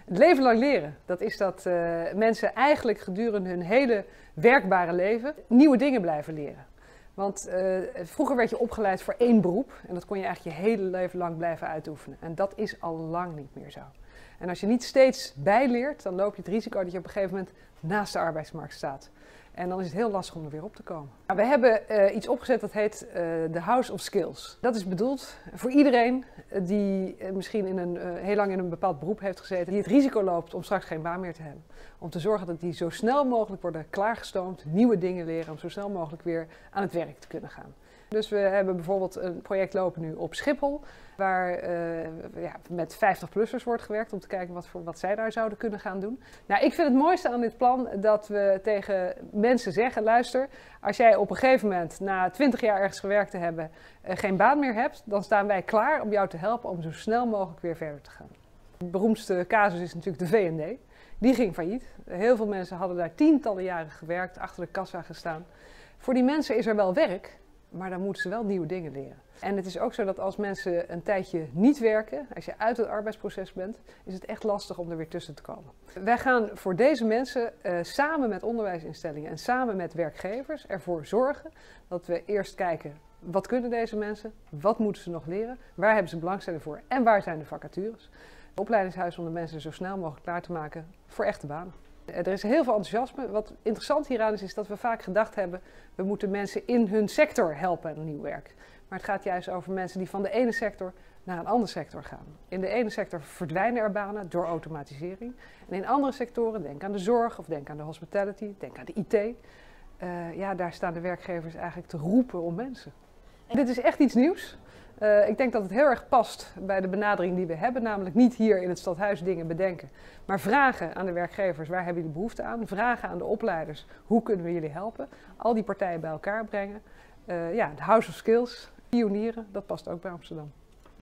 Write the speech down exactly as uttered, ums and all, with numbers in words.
Het leven lang leren, dat is dat uh, mensen eigenlijk gedurende hun hele werkbare leven nieuwe dingen blijven leren. Want uh, vroeger werd je opgeleid voor één beroep en dat kon je eigenlijk je hele leven lang blijven uitoefenen. En dat is al lang niet meer zo. En als je niet steeds bijleert, dan loop je het risico dat je op een gegeven moment naast de arbeidsmarkt staat. En dan is het heel lastig om er weer op te komen. Nou, we hebben uh, iets opgezet dat heet uh, de House of Skills. Dat is bedoeld voor iedereen die uh, misschien in een, uh, heel lang in een bepaald beroep heeft gezeten, die het risico loopt om straks geen baan meer te hebben. Om te zorgen dat die zo snel mogelijk worden klaargestoomd, nieuwe dingen leren, om zo snel mogelijk weer aan het werk te kunnen gaan. Dus we hebben bijvoorbeeld een project lopen nu op Schiphol, waar uh, ja, met vijftig-plussers wordt gewerkt om te kijken wat, voor, wat zij daar zouden kunnen gaan doen. Nou, ik vind het mooiste aan dit plan dat we tegen mensen zeggen, luister, als jij op een gegeven moment na twintig jaar ergens gewerkt te hebben uh, geen baan meer hebt, dan staan wij klaar om jou te helpen om zo snel mogelijk weer verder te gaan. De beroemdste casus is natuurlijk de V en D. Die ging failliet. Heel veel mensen hadden daar tientallen jaren gewerkt, achter de kassa gestaan. Voor die mensen is er wel werk, maar dan moeten ze wel nieuwe dingen leren. En het is ook zo dat als mensen een tijdje niet werken, als je uit het arbeidsproces bent, is het echt lastig om er weer tussen te komen. Wij gaan voor deze mensen uh, samen met onderwijsinstellingen en samen met werkgevers ervoor zorgen dat we eerst kijken, wat kunnen deze mensen, wat moeten ze nog leren, waar hebben ze belangstelling voor en waar zijn de vacatures. Het opleidingshuis om de mensen zo snel mogelijk klaar te maken voor echte banen. Er is heel veel enthousiasme. Wat interessant hieraan is, is dat we vaak gedacht hebben, we moeten mensen in hun sector helpen aan nieuw werk. Maar het gaat juist over mensen die van de ene sector naar een andere sector gaan. In de ene sector verdwijnen er banen door automatisering. En in andere sectoren, denk aan de zorg of denk aan de hospitality, denk aan de I T. Uh, ja, daar staan de werkgevers eigenlijk te roepen om mensen. En dit is echt iets nieuws. Uh, ik denk dat het heel erg past bij de benadering die we hebben, namelijk niet hier in het stadhuis dingen bedenken, maar vragen aan de werkgevers, waar hebben jullie behoefte aan? Vragen aan de opleiders, hoe kunnen we jullie helpen? Al die partijen bij elkaar brengen. Uh, ja, de House of Skills, pionieren, dat past ook bij Amsterdam.